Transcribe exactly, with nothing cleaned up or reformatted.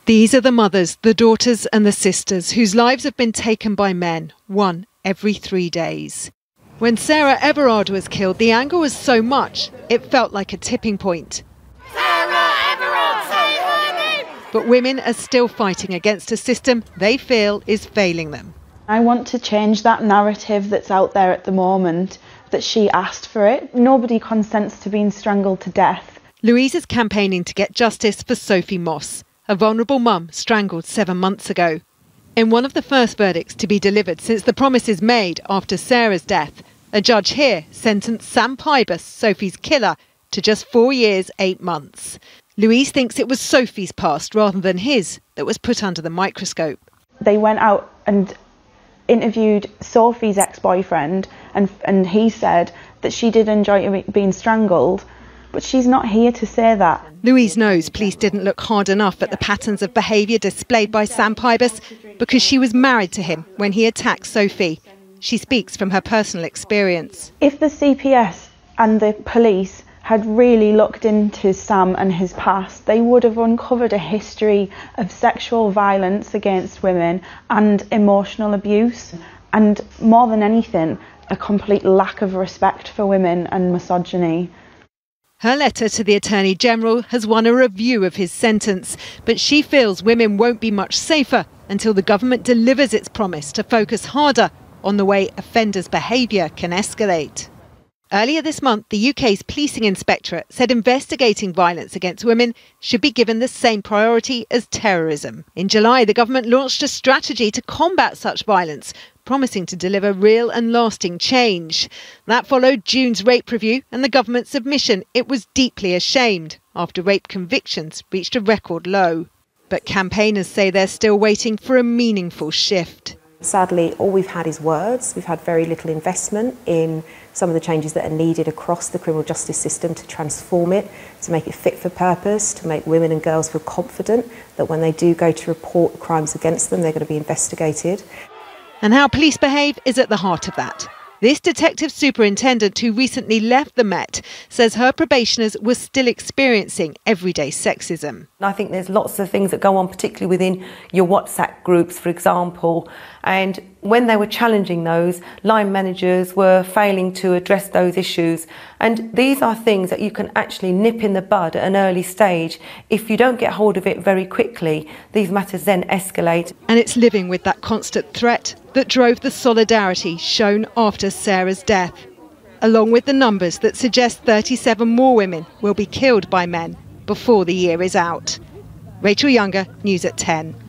These are the mothers, the daughters and the sisters whose lives have been taken by men, one every three days. When Sarah Everard was killed, the anger was so much, it felt like a tipping point. Sarah Everard, save her name! But women are still fighting against a system they feel is failing them. I want to change that narrative that's out there at the moment, that she asked for it. Nobody consents to being strangled to death. Louise is campaigning to get justice for Sophie Moss, a vulnerable mum strangled seven months ago. In one of the first verdicts to be delivered since the promises made after Sarah's death, a judge here sentenced Sam Pybus, Sophie's killer, to just four years, eight months. Louise thinks it was Sophie's past rather than his that was put under the microscope. They went out and interviewed Sophie's ex-boyfriend and, and he said that she did enjoy being strangled. But she's not here to say that. Louise knows police didn't look hard enough at the patterns of behaviour displayed by Sam Pybus because she was married to him when he attacked Sophie. She speaks from her personal experience. If the C P S and the police had really looked into Sam and his past, they would have uncovered a history of sexual violence against women and emotional abuse, and more than anything, a complete lack of respect for women and misogyny. Her letter to the Attorney General has won a review of his sentence, but she feels women won't be much safer until the government delivers its promise to focus harder on the way offenders' behaviour can escalate. Earlier this month, the U K's Policing Inspectorate said investigating violence against women should be given the same priority as terrorism. In July, the government launched a strategy to combat such violence, promising to deliver real and lasting change. That followed June's rape review and the government's admission it was deeply ashamed after rape convictions reached a record low. But campaigners say they're still waiting for a meaningful shift. Sadly, all we've had is words. We've had very little investment in some of the changes that are needed across the criminal justice system to transform it, to make it fit for purpose, to make women and girls feel confident that when they do go to report crimes against them, they're going to be investigated. And how police behave is at the heart of that. This detective superintendent who recently left the Met says her probationers were still experiencing everyday sexism. I think there's lots of things that go on, particularly within your WhatsApp groups, for example, and when they were challenging those, line managers were failing to address those issues. And these are things that you can actually nip in the bud at an early stage. If you don't get hold of it very quickly, these matters then escalate. And it's living with that constant threat that drove the solidarity shown after Sarah's death, along with the numbers that suggest thirty-seven more women will be killed by men before the year is out. Rachel Younger, News at ten.